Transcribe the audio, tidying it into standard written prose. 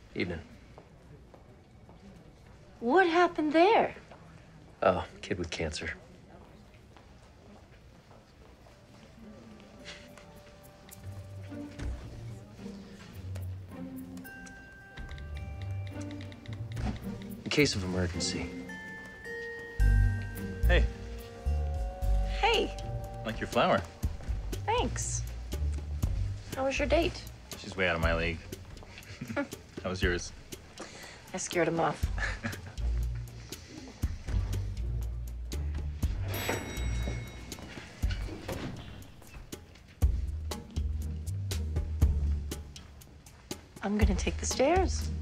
Evening. What happened there? Oh, kid with cancer. In case of emergency. Hey. Hey, Like your flower. thanks. How was your date? She's way out of my league. How was yours? I scared him off. I'm gonna take the stairs.